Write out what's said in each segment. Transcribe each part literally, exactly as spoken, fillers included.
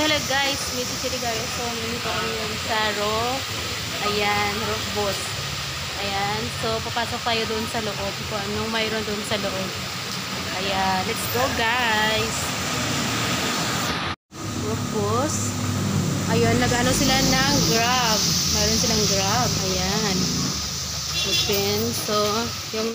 hello guys, Miss Chili Garrison. Nandito kami yung sa Ro. Ayan, Roof Boss. Ayan, so papasok tayo doon sa loob. Kung anong mayroon doon sa loob. Ayan, let's go guys. Roof Boss. Ayun, nag-ano sila ng Grab. Mayroon silang Grab. Ayan. Open. So, yung...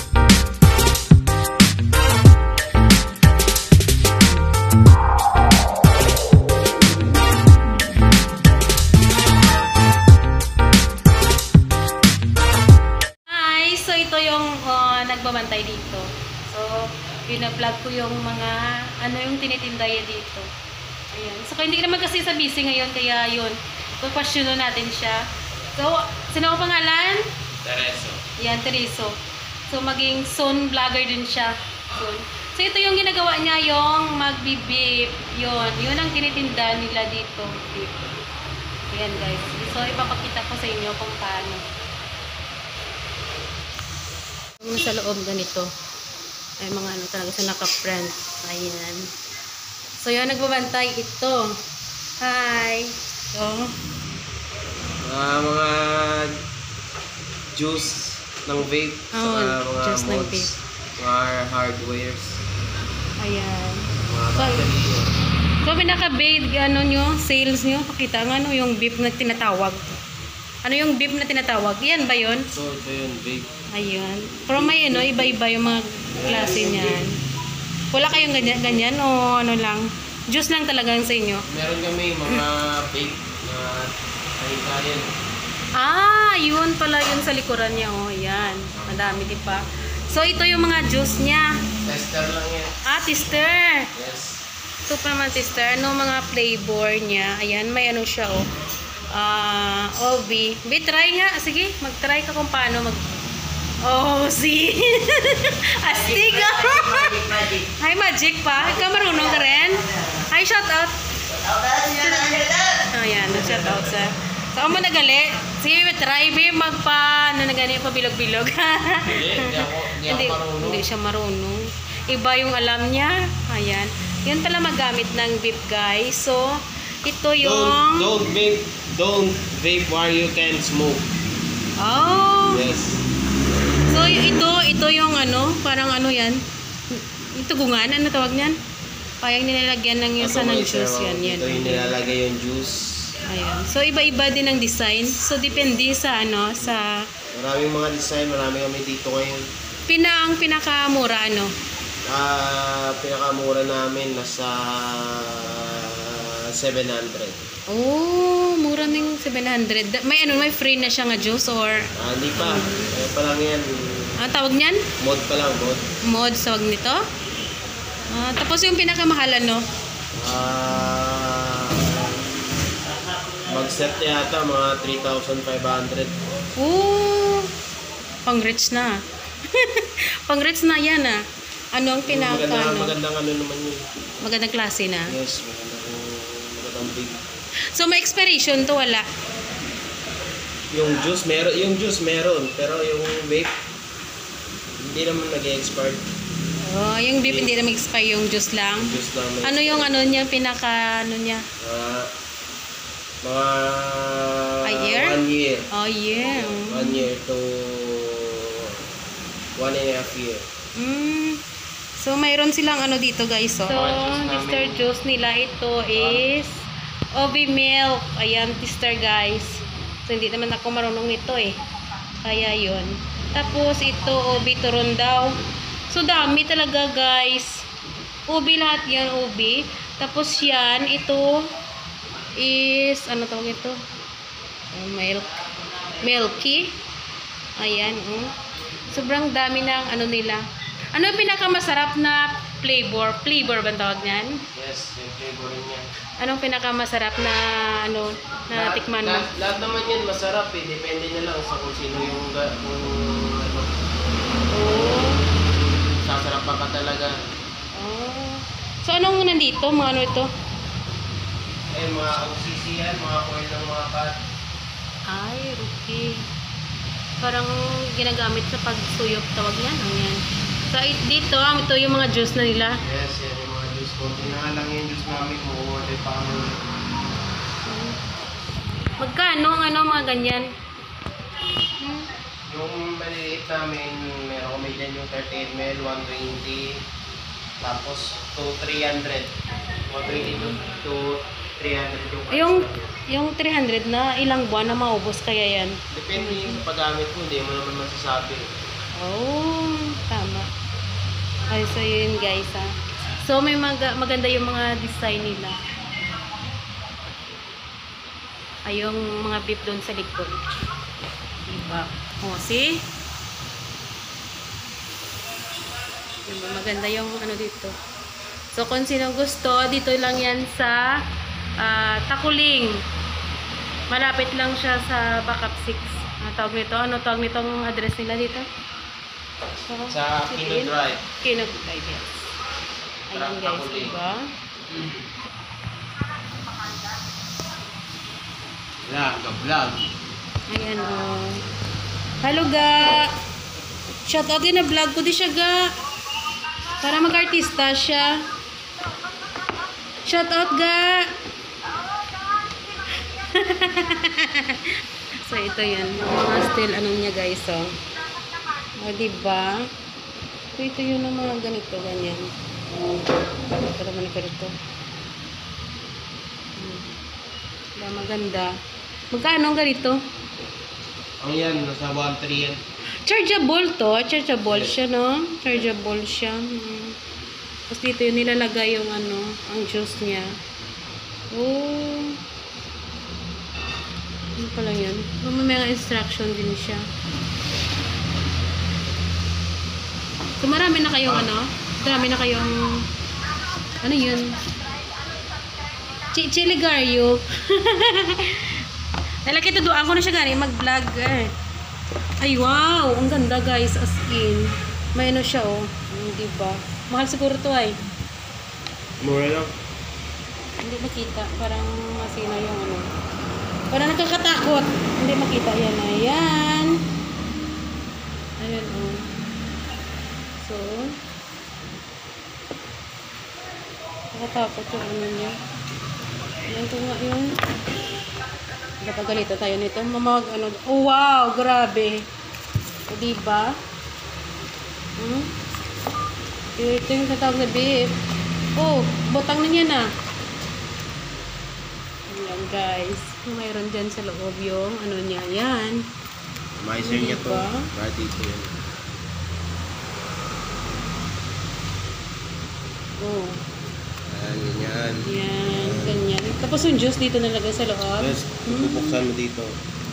nagbabantay dito. So, pina-vlog ko yung mga ano yung tinitindaya dito. Ayan. So, hindi naman kasi sa busy ngayon, kaya yun. Pagpasyono natin siya. So, sino ang pangalan? Tereso. Yan, Tereso. So, maging soon vlogger din siya. Soon. So, ito yung ginagawa niya, yung magbibip. Yun. Yun ang tinitinda nila dito. Beep. Ayan, guys. So, ipapakita ko sa inyo kung paano. Sa loob ganito ay mga ano talaga sa naka-print. Ayan. So yun, nagbabantay ito. Hi. So, uh, mga juice ng vape. Oh, saka mga juice ng mods, vape. mga hardwares. Ayan. Mga So, battery. so pinaka-vape ano nyo, sales nyo, pakita nga ano yung vape na tinatawag. Ano yung vape na tinatawag? Yan ba yun? So, ito yun, vape. Ayun. Pero may ano, iba-iba yung mga klase niyan. Wala kayong ganyan, ganyan o ano lang? Juice lang talaga sa inyo? Meron kami mga vape na kahit-kayan. Ah, yun pala yun sa likuran niya. Oh, yan. Madami di pa. So, ito yung mga juice niya. Tester lang yan. Ah, tester. Yes. Ito pa naman tester. Ano mga flavor niya? Ayan, may ano siya oh. Ah, uh, O B. B, try nga. Sige, mag-try ka kung paano mag... Oh, see? Astig ah. Hi, magic pa. Ikaw marunong ka rin? Hi, shout out. Oh, yan. Shout out sa. Saan mo nagali? Sige, try be magpa, ano na ganyan, pabilog-bilog. Hindi, hindi ako, hindi ako marunong. Hindi siya marunong. Iba yung alam niya. Ayan. Yan pala magamit ng vape, guys. So, ito yung... Don't, don't vape, don't vape while you can smoke. Oh. Yes. So, ito, ito yung ano, parang ano yan. Ito gungan, ano tawag niyan? Parang nilalagyan ng yung sa ng juice yan. yan. Ito yung nilalagay yung juice. Ayan. So, iba-iba din ang design. So, depende sa ano, sa... Maraming mga design, marami kami dito ngayon. Pina, ang pinakamura, ano? Ah, uh, pinakamura namin nasa seven hundred. Oh, mura ng seven hundred. May ano, may free na siya nga juice or... Ah, hindi pa. Kaya pa lang yan. Ang tawag niyan? Mod pa lang, mod. Mod, tawag nito? Ah, tapos yung pinakamahalan, no? Ah, mag-set yata mga three thousand five hundred. Oh, pang rich na. Pang rich na yan, ah. Ano ang pinaka, magandang, ano? Magandang ano naman yun. Magandang klase na. Yes, magandang, magandang big. So, may expiration to, wala? Yung juice meron, yung juice meron, pero yung vape hindi naman nag-expire. Oh, yung vape hindi na mag-expire, yung juice lang. Juice lang. Ano yung ano niya, pinaka ano niya? Uh, mga A year? one year. Oh, yeah. One year to one and a half year. Mm. So, mayroon silang ano dito, guys. Oh. So, tester juice nila ito is O B milk. Ayan, tester, guys. So, hindi naman ako marunong nito eh. Kaya yun. Tapos, ito, O B turon daw. So, dami talaga, guys. O B lahat yan, O B. Tapos, yan, ito is, ano tawag ito? Oh, milk. Milky. Ayan, oh. Sobrang dami ng ano nila. Ano yung pinakamasarap na flavor? Flavor ba tawag niyan? Yes, yung flavor niya. Anong pinakamasarap na ano na lahat, tikman mo? Lahat, lahat naman yan masarap eh. Depende na lang sa kung sino yung kung ano. Oh. Sasarapan ka talaga. Oh. So anong nandito? Mga ano ito? Eh, mga O C C yan, mga coil ng mga pad. Ay, okay. Parang ginagamit sa pagsuyok tawag yan. Ang yan. So dito, ito yung mga juice na nila. Yes, yan yung mga juice ko. Kunti na nga lang yung juice namin, mo-order pa kami ulit. Magkano ang ano mga ganyan? Hmm? Yung maliliit namin, meron kami dyan yung thirty milliliters, one twenty, tapos to three hundred. one twenty to, to three hundred yung price Yung, namin. yung three hundred na ilang buwan na maubos kaya yan? Depende yung paggamit mo, hindi mo naman masasabi. Oh, tama. Ay, so yun guys ha. So may mag maganda yung mga design nila. Ay, yung mga beef doon sa likod. Diba? O, see? Diba? Maganda yung ano dito. So, kung sino gusto, dito lang yan sa uh, Takuling. Malapit lang siya sa Backup six. Ano tawag nito? Ano tawag nitong address nila dito? So, Sa Kino Drive. Kino Drive, yes. Ayan guys, Takuling. diba? Vlog, vlog. Ayan o. Oh. Hello ga. Shout out din na vlog ko di siya ga. Para mag-artista siya. Shout out ga. So ito yan. Mga still ano niya guys oh. O diba? So ito yun ang mga ganito ganyan. Ito naman ito rito. Diba maganda. Magkano ang ganito? Ang yan, nasa one three yan. Chargeable to. Chargeable siya, no? Chargeable siya. Hmm. Tapos dito yung nilalagay yung ano, ang juice niya. Oh. Ano pala yan? May mga instruction din siya. So marami na kayong ano? Marami na kayong ano yun? Ch Chiligario. Nalaki ito doon ko na siya gani mag-vlog eh. Ay wow, ang ganda guys as in. May ano siya oh, hindi ba? Mahal siguro to ay. Mura lang. Hindi makita, parang masina yung ano. Parang nakakatakot. Hindi makita yan. Ayan. Ayan oh. So nakatakot yung ano niya. Ayan ko nga yun. Kapag ganito tayo nito, mamag ano, oh wow, grabe. O diba? Hmm? Ito yung tatawag na beef. Oh, botang na niya na. Ayan guys. Mayroon dyan sa loob yung ano niya. Yan. Maiser niya to. Diba? Para dito yan. Oh. Ayan, ganyan. Yan, ganyan. Tapos yung juice dito nalagay sa loob. Yes, bubuksan mo dito.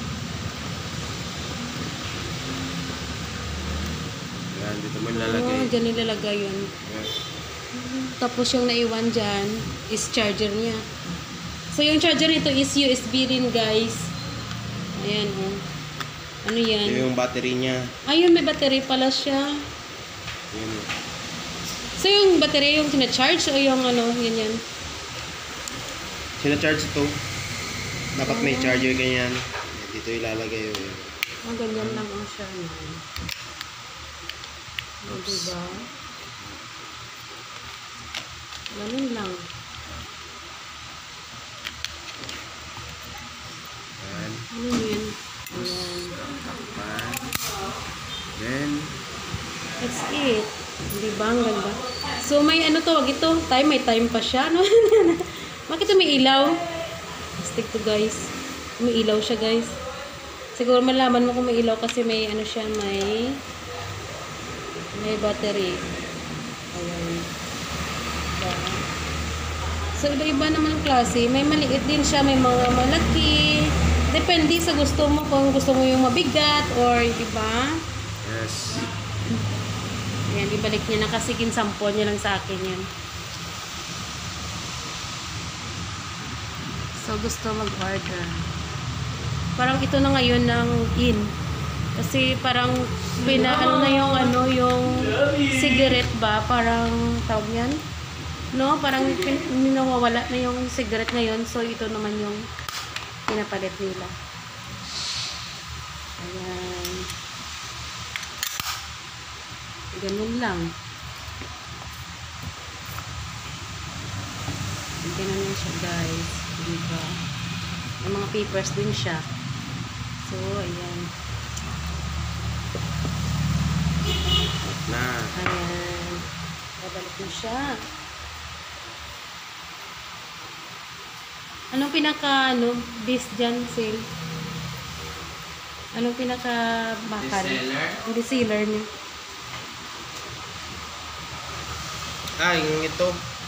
Ayan, dito mo nilalagay. Oh, dyan nilalagay yun. Ayan. Tapos yung naiwan dyan is charger niya. So yung charger nito is U S B rin guys. Ayan oh. Ano yan? Ito yung battery niya. Ayun, may battery pala siya. Ayan. So yung battery yung tina-charge o yung ano, ganyan? Sina-charge ito. Dapat may charger ganyan. Dito ilalagay yun. Oh, ganyan lang ang siya. Oh, diba? Ganun lang. Ayan. Ano yun? Ayan. Takpan. Then, That's it. Diba? Ang ganda. So, may ano to, wag ito. Time, may time pa siya. No? Bakit may ilaw? Stick to guys. May ilaw siya guys. Siguro malaman mo kung may ilaw kasi may ano siya, may may battery. Ayan. Diba? So, iba-iba naman ang klase. May maliit din siya, may mga malaki. Depende sa gusto mo kung gusto mo yung mabigat or diba? yes. Ayan, ibalik niya na kasi kinsampo niya lang sa akin yan. So, gusto mag-order. Parang ito na ngayon ng in. Kasi parang pinaano na yung ano, yung cigarette ba? Parang tawag yan? No? Parang nawawala na yung cigarette ngayon. So, ito naman yung pinapalit nila. Ayan. Ganun lang. Ganyan na siya guys. Diba? May mga papers din siya. So, ayan. Na. Ayan. Babalik na siya. Anong pinaka, ano, base dyan, sale? Anong pinaka bakal? Reseller? Hindi sealer niya. Ah, yung ito.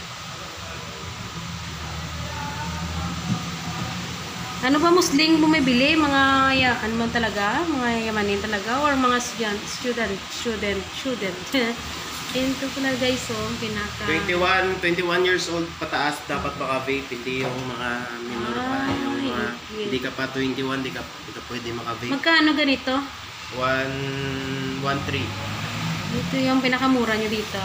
Ano ba musling bumibili? Mga, ya, ano man talaga? Mga yamanin talaga? Or mga student, student, student, student. Ito po na guys, oh, pinaka... twenty-one, twenty-one years old pataas dapat maka-vape, hindi yung mga minor pa. Ah, Yung mga, okay. hindi ka pa twenty-one, hindi ka, hindi ka pwede maka-vape. Magkano ganito? one, one, three. Ito yung pinakamura nyo dito.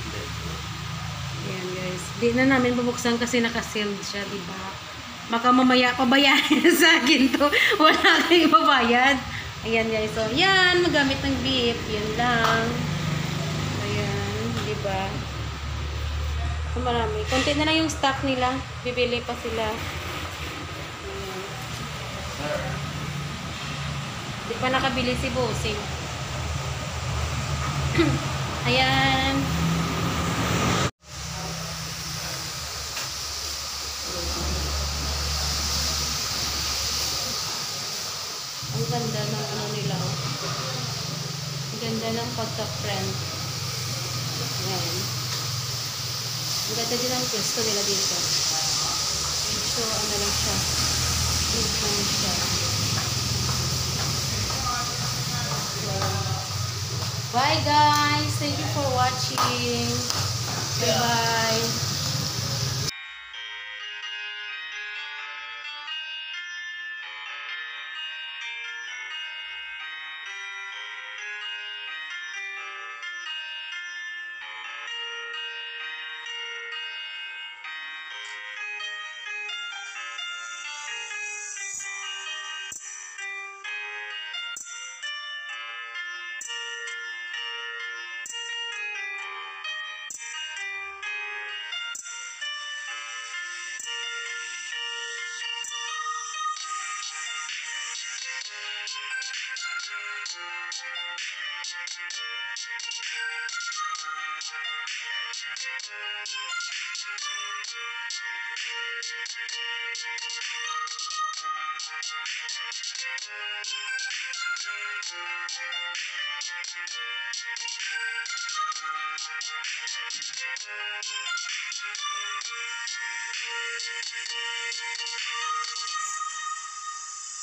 Ayan guys. Di na namin bubuksan kasi naka-sealed siya, diba? Baka mamaya pabayaran sa akin to. Wala kayong ibabayad. Ayan guys. So, yan. Magamit ng vape. Yan lang. Ayan. Diba? So, marami. Konti na lang yung stock nila. Bibili pa sila. Ayan. Di pa nakabili si Bossing. Ayan. Ang ganda ng ano nila. Oh. Ang ganda ng pagka-friend. Ayan. Ang ganda din ang pwesto nila dito. So, ano lang siya. Good lang siya. So, bye guys! Thank you for watching. Bye-bye.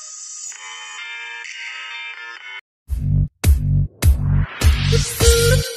Thank you.